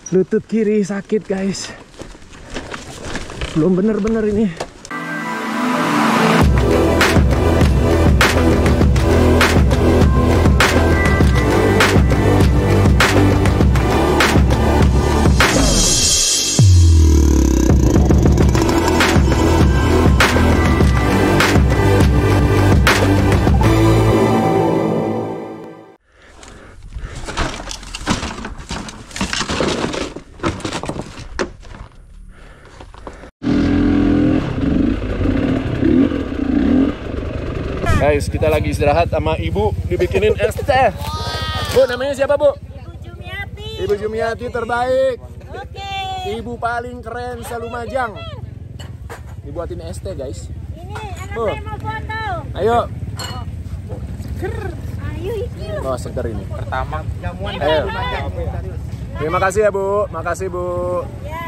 Lutut kiri sakit guys. Belum bener-bener ini. Guys, kita lagi istirahat sama ibu dibikinin es teh. Bu, namanya siapa bu? Ibu Jumiati. Ibu Jumiati terbaik. Oke. Ibu paling keren seLumajang. Dibuatin es teh guys. Ini anak Bu. saya mau foto. Ayo. Ayo iki loh. Oh seger ini. Pertama jamuan Ayo. dari Lumajang. Terima kasih ya bu. Makasih bu. Ya.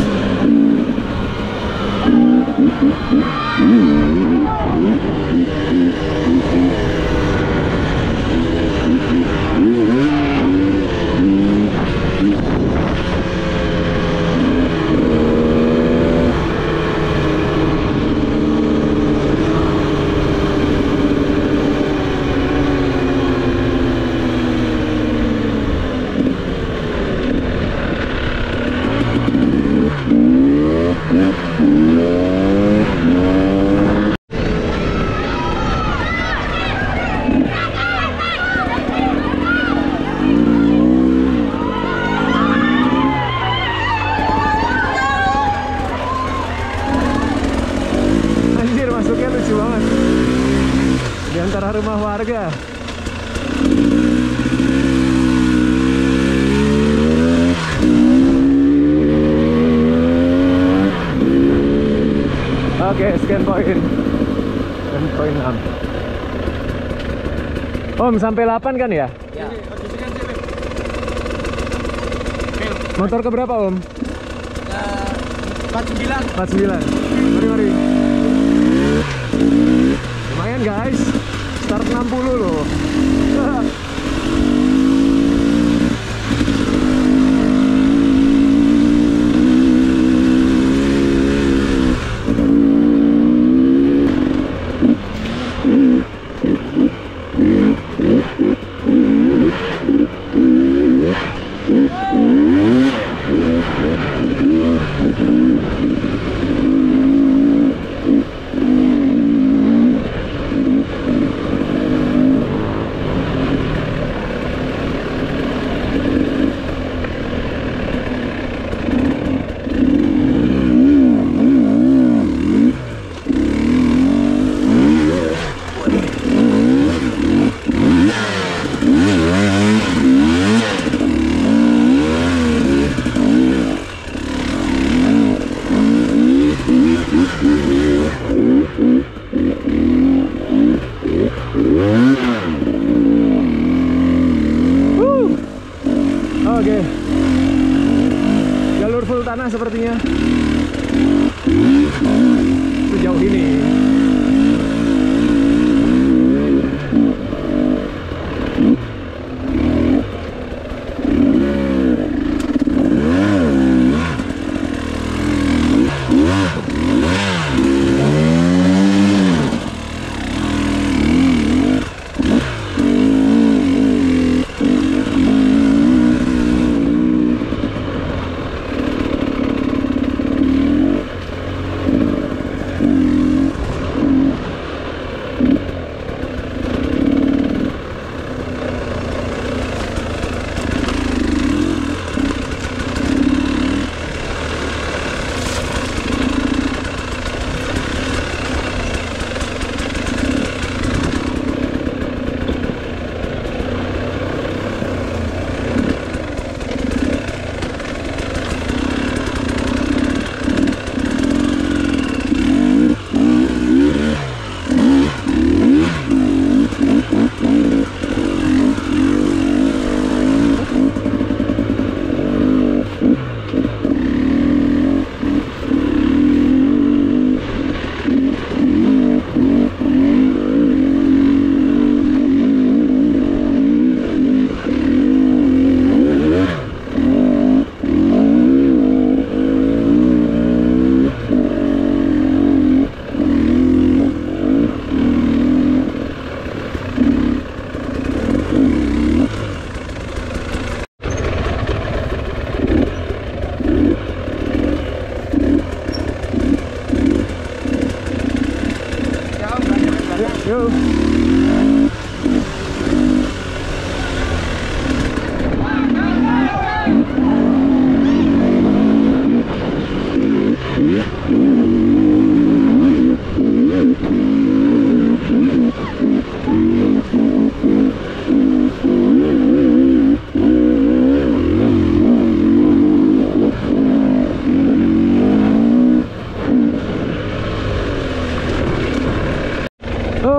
Anjir, masuknya lucu banget. Di antara rumah warga. Oke, scan point. Scan point 6. Om, sampai 8 kan ya? Ya. Motor keberapa om? 49. 49. Mari. Lumayan guys. Start 60 loh. Oke. Jalur full tanah sepertinya. Sejauh ini.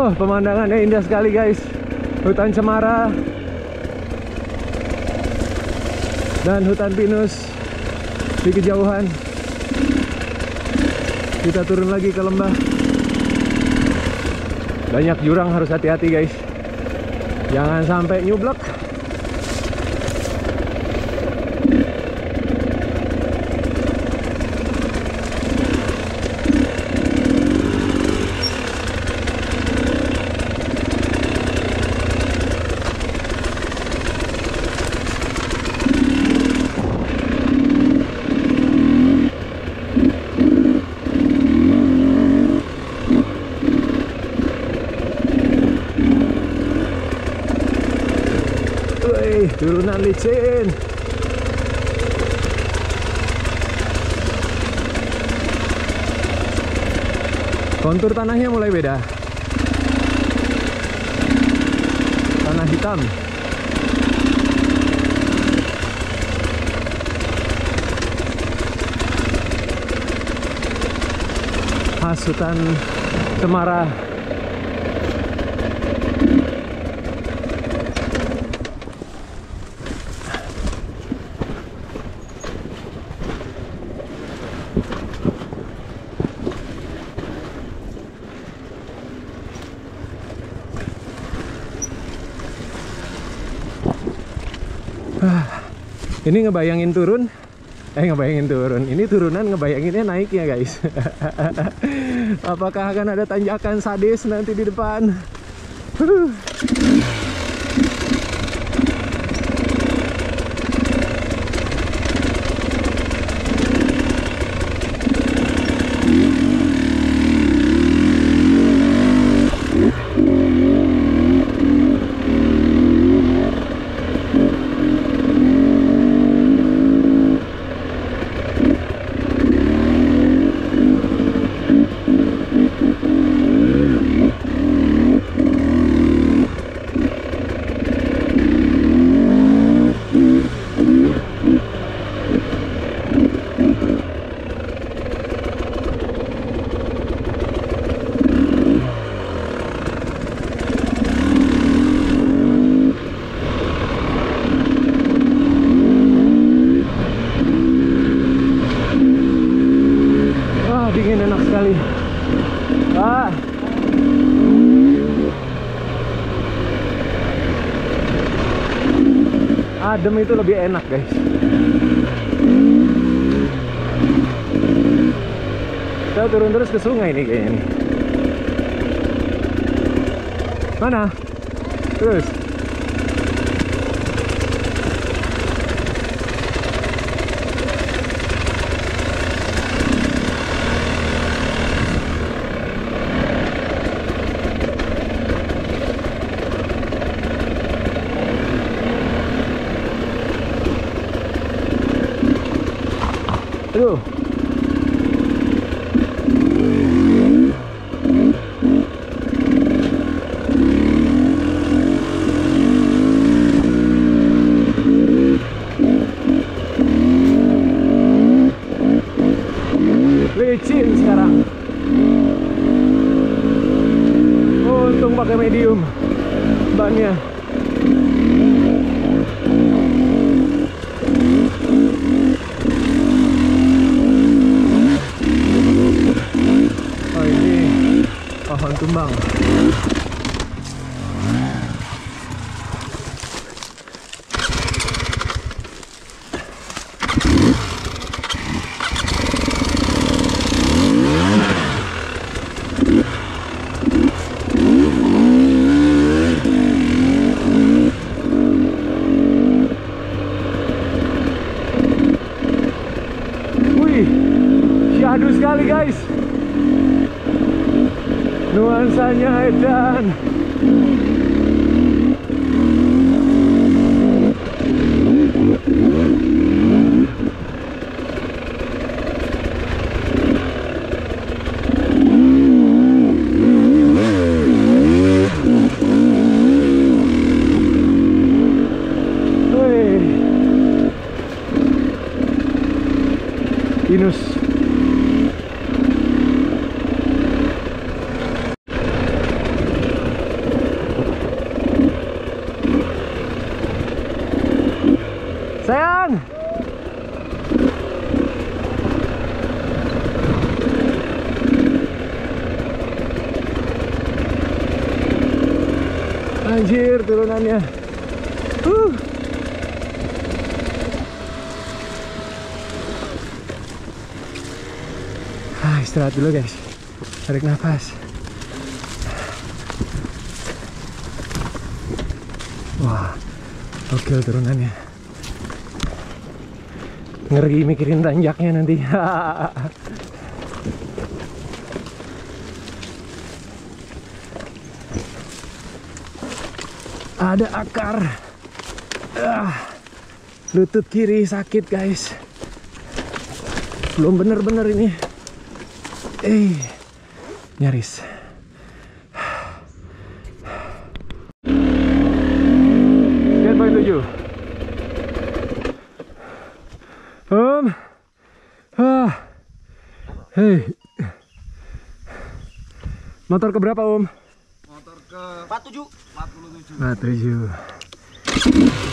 Pemandangannya indah sekali guys. Hutan cemara dan hutan pinus di kejauhan. Kita turun lagi ke lembah. Banyak jurang, harus hati-hati guys. Jangan sampai nyublek. Turunan licin. Kontur tanahnya mulai beda. Tanah hitam. Khas hutan cemara. Ini ngebayangin turun, ini turunan ngebayanginnya naik ya guys. Apakah akan ada tanjakan sadis nanti di depan? Dingin, enak sekali. Adem itu lebih enak guys. Kita turun terus ke sungai nih kayaknya nih. Mana? Terus. Aduh. Licin sekarang. Untung pakai medium bannya. Oh ini pohon tumbang. Syahdu sekali guys, nuansanya edan. Pinus. Anjir turunannya. Istirahat dulu guys. Tarik nafas. Wah, oke turunannya. Ngeri mikirin tanjaknya nanti. Ada akar. Lutut kiri sakit guys. Belum bener-bener ini. Nyaris. Lihat poin 7. Motor ke berapa Om? Motor ke 47. 47.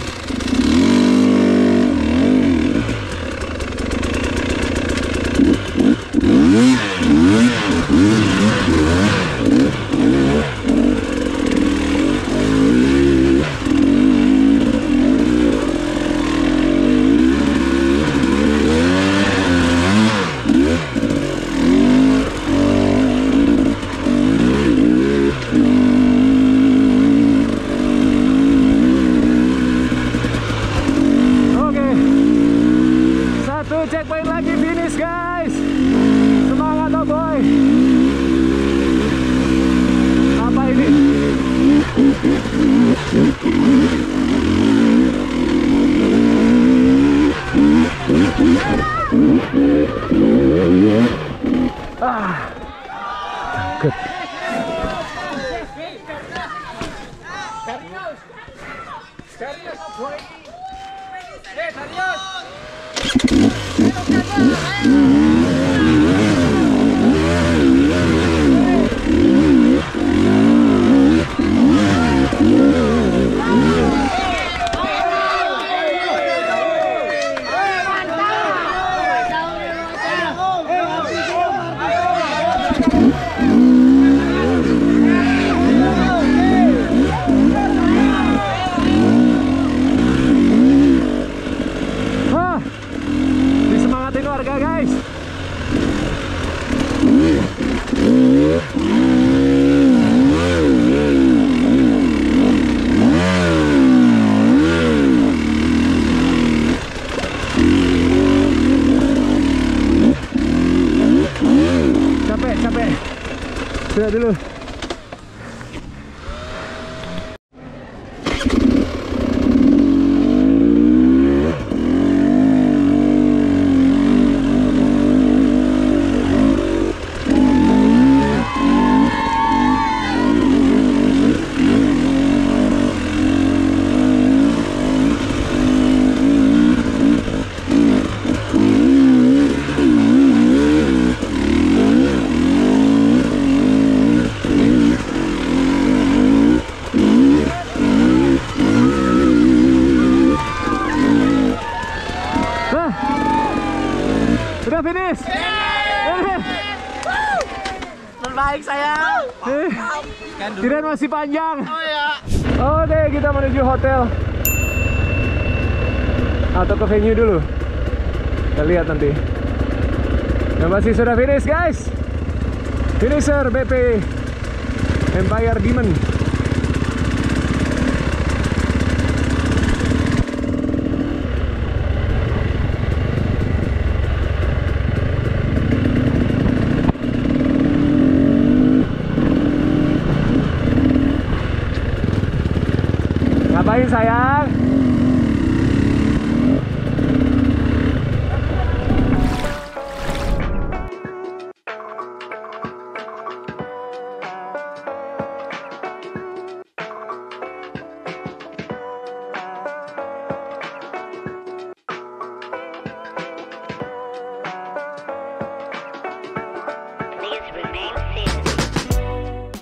Checkpoint lagi, finish guys. Semangat oh boy. Apa ini? Good. Disemangatin warga guys. Capek. Sudah dulu. Sudah finish. Terbaik sayang. Kirain masih panjang. Oh ya. Oke, kita menuju hotel atau ke venue dulu. Kita lihat nanti. Yang masih sudah finish guys. Finisher BP Empire Demon. Ngapain sayang?